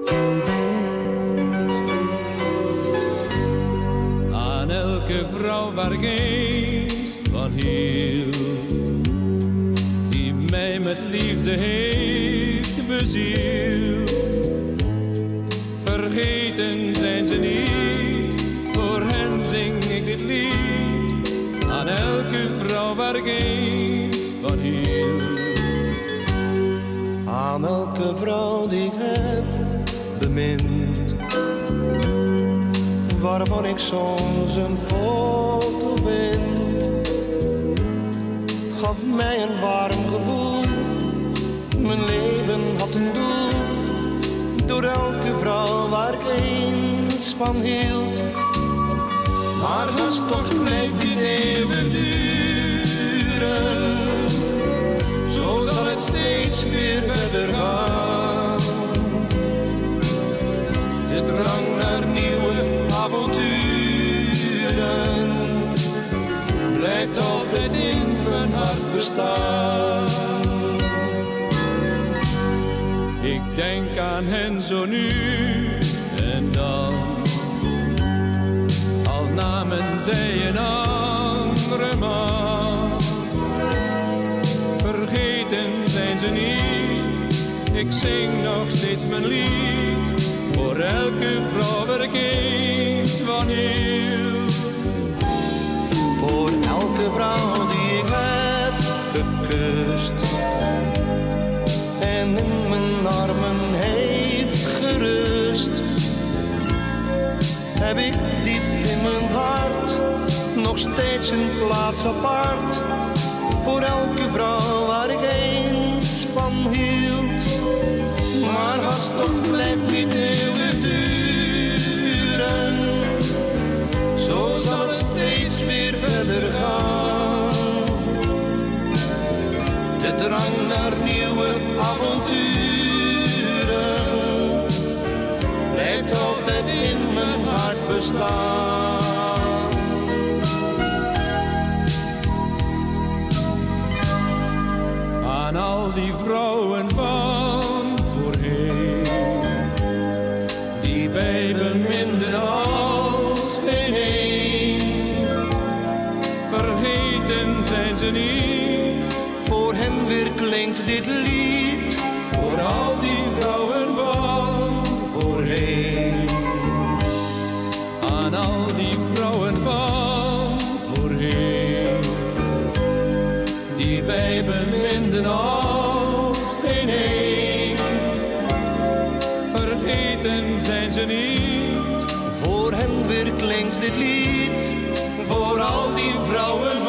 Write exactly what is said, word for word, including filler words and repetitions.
Aan elke vrouw waar ik eens van hield, die mij met liefde heeft bezield. Vergeten zijn ze niet, voor hen zing ik dit lied. Aan elke vrouw waar ik eens van hield. Aan elke vrouw die ik heb bemind, waarvan ik soms een foto vind. Het gaf mij een warm gevoel, mijn leven had een doel. Door elke vrouw waar ik eens van hield. Maar hartstocht blijft niet eeuwig duren, zo zal het steeds weer verder gaan. De drang naar nieuwe avonturen blijft altijd in mijn hart bestaan. Ik denk aan hen zo nu en dan, al namen zij een andere man. Vergeten zijn ze niet, ik zing nog steeds mijn lied. Voor elke vrouw waar ik eens van hield. Voor elke vrouw die ik heb gekust en in mijn armen heeft gerust, heb ik diep in mijn hart nog steeds een plaats apart. Voor elke vrouw waar ik eens van hield. Maar hartstocht blijft niet eeuwig duren, zo zal het steeds weer verder gaan. De drang naar nieuwe avonturen blijft altijd in mijn hart bestaan. Aan al die vrouwen van voorheen, die wij beminden als geen een. Vergeten zijn ze niet, voor hen weer klinkt dit lied. voor al die vrouwen van voorheen. Aan al die vrouwen van voorheen, die wij beminden als geen een. Vergeten zijn ze niet, voor hen weer klinkt dit lied. voor al die vrouwen